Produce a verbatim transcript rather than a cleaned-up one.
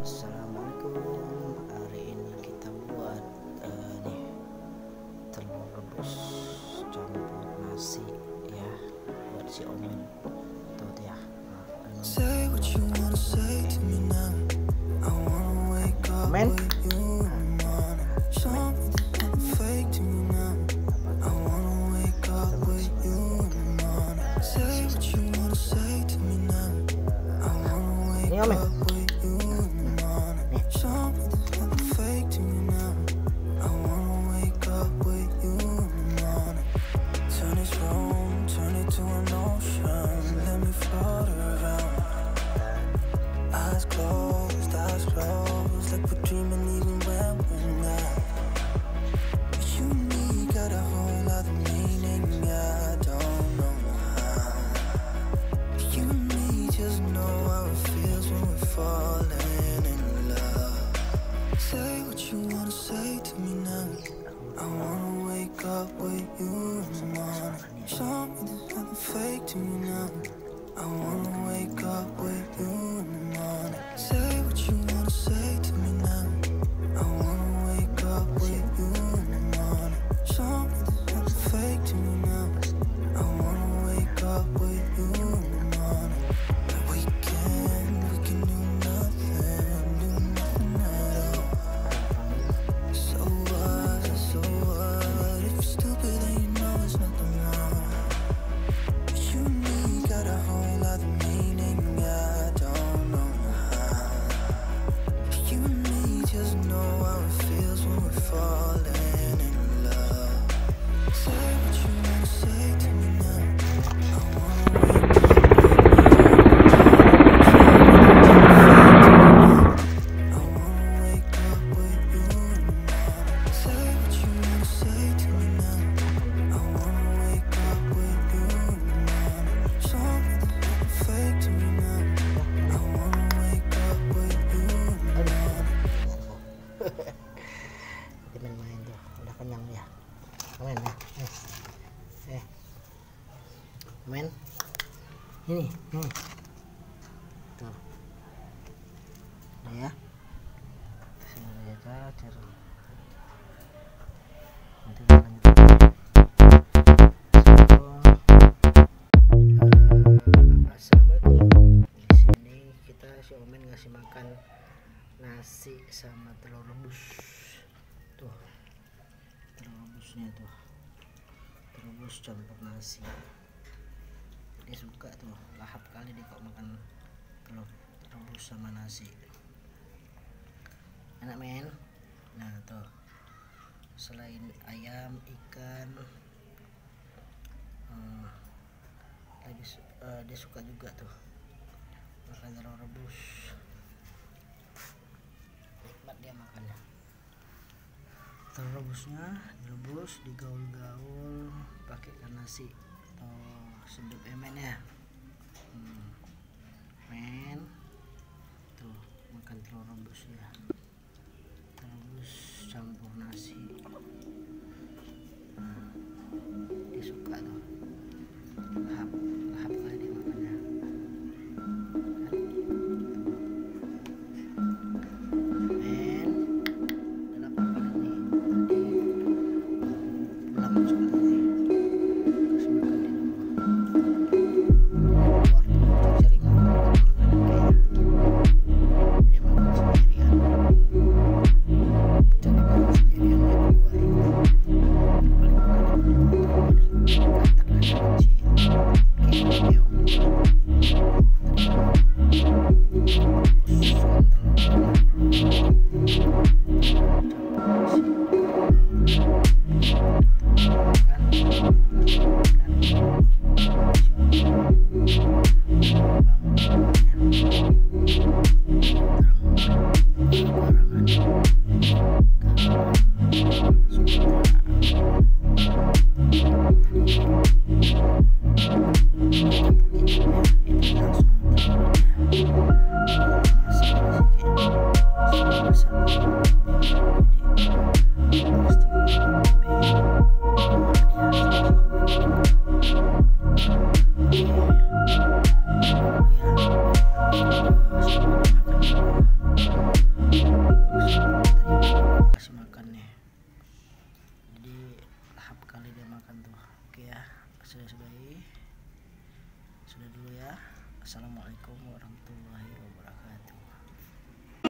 Assalamualaikum. Hari ini kita buat uh, nih telur rebus campur nasi ya, buat si Omen tuh ya. Nah, Omen. Ini Omen. Show me there's nothing fake to me now. I wanna wake up with you in the morning. Say what you wanna say to me now. I wanna wake up with you in the morning. Show me there's nothing fake to me now. I wanna wake up with you in the morning. Like we can, we can do nothing, do nothing at all. So what, so what? If you're stupid, then you know it's nothing wrong. But you and me got a whole other meaning. I don't know how. You and me just know how it feels when we're falling in love. Say what you wanna say to me now. I wanna wake up with you. I wanna wake up with you in the morning. Say what you wanna say to me now. I wanna wake up with you in the morning. Show me there's nothing fake to me now. I wanna wake up with you in the morning. Dia main-main tuh, udah kenyang ya. Omen ya. Eh. Eh. Omen. Ini, nih. Tuh. Nah ya. Sini aja cara. Nanti kita lanjut. Assalamualaikum. Di sini kita si Omen ngasih makan nasi sama telur rebus. Tuh. Telur rebusnya tuh. Telur rebus campur nasi. Dia suka tuh, lahap kali dia kalau makan telur rebus sama nasi. Enak men. Nah tuh, selain ayam, ikan, hmm, lagi uh, dia suka juga tuh makan telur rebus. Nikmat dia makannya. Telur rebusnya direbus, digaul-gaul pakai ikan nasi. Oh, sedap emen ya. Hmm. Men tuh makan telur rebus ya. Telur rebus campur nasi. Nah, dia suka tuh. Lahap, lahap kali dia makannya. Men, udah lapar banget nih. Tadi pulang sekolah nih. Kasih makan di rumah. Keluar tuh cari makan. Dia makan sendirian. Cari makan sendirian dia keluar. Paling makan di rumah tuh ada katak. saya sudahi. Sudah dulu ya. Assalamualaikum warahmatullahi wabarakatuh.